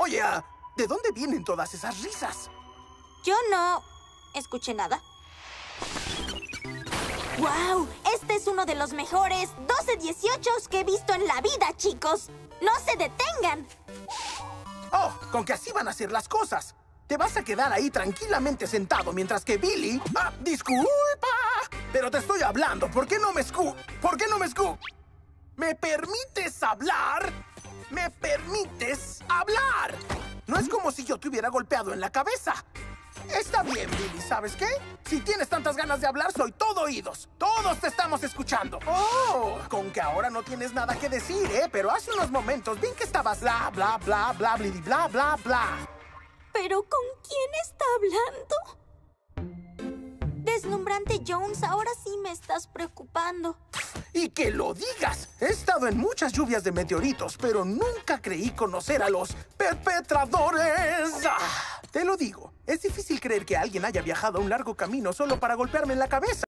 Oye, ¿de dónde vienen todas esas risas? Yo no escuché nada. ¡Wow! Este es uno de los mejores 12-18 que he visto en la vida, chicos. ¡No se detengan! Oh, con que así van a ser las cosas. Te vas a quedar ahí tranquilamente sentado mientras que Billy... ¡Ah, disculpa! Pero te estoy hablando. ¿Por qué no me ¿Por qué no me ¿Me permites hablar? ¿Me permites hablar? No es como si yo te hubiera golpeado en la cabeza. Está bien, Billy, ¿sabes qué? Si tienes tantas ganas de hablar, soy todo oídos. Todos te estamos escuchando. Oh, con que ahora no tienes nada que decir, ¿eh? Pero hace unos momentos bien que estabas bla, bla, bla, bla, blidi, bla, bla, bla. ¿Pero con quién está hablando? Deslumbrante Jones, ahora sí me estás preocupando. Y que lo digas. He estado en muchas lluvias de meteoritos, pero nunca creí conocer a los perpetradores. Te lo digo, es difícil creer que alguien haya viajado un largo camino solo para golpearme en la cabeza.